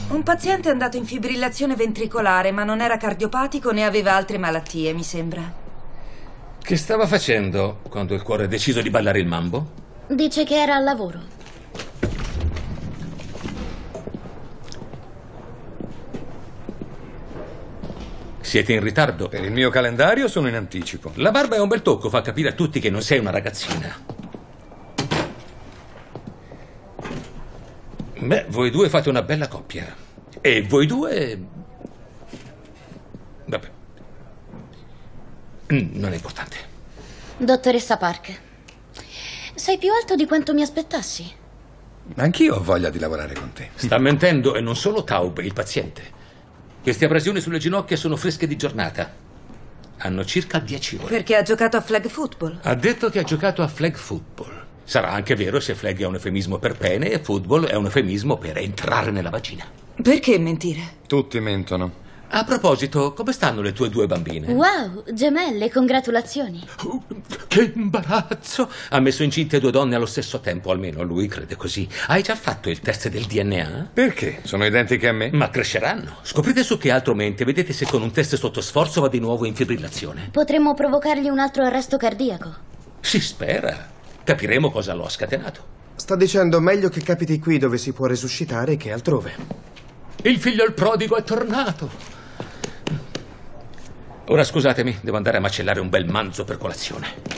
Un paziente è andato in fibrillazione ventricolare, ma non era cardiopatico né aveva altre malattie, mi sembra. Che stava facendo quando il cuore ha deciso di ballare il mambo? Dice che era al lavoro. Siete in ritardo? Per il mio calendario sono in anticipo. La barba è un bel tocco, fa capire a tutti che non sei una ragazzina. Beh, voi due fate una bella coppia. E voi due... Vabbè. Non è importante. Dottoressa Park, sei più alto di quanto mi aspettassi. Anch'io ho voglia di lavorare con te. Sta mentendo e non solo Taub, il paziente. Queste abrasioni sulle ginocchia sono fresche di giornata. Hanno circa 10 ore. Perché ha giocato a flag football? Ha detto che ha giocato a flag football. Sarà anche vero se flag è un eufemismo per pene e football è un eufemismo per entrare nella vagina. Perché mentire? Tutti mentono. A proposito, come stanno le tue 2 bambine? Wow, gemelle, congratulazioni. Che imbarazzo! Ha messo incinte 2 donne allo stesso tempo, almeno lui crede così. Hai già fatto il test del DNA? Perché? Sono identiche a me? Ma cresceranno. Scoprite su che altro mente. Vedete se con un test sotto sforzo va di nuovo in fibrillazione. Potremmo provocargli un altro arresto cardiaco. Si spera. Capiremo cosa lo ha scatenato. Sta dicendo meglio che capiti qui dove si può resuscitare che altrove. Il figlio il prodigo è tornato. Ora scusatemi, devo andare a macellare un bel manzo per colazione.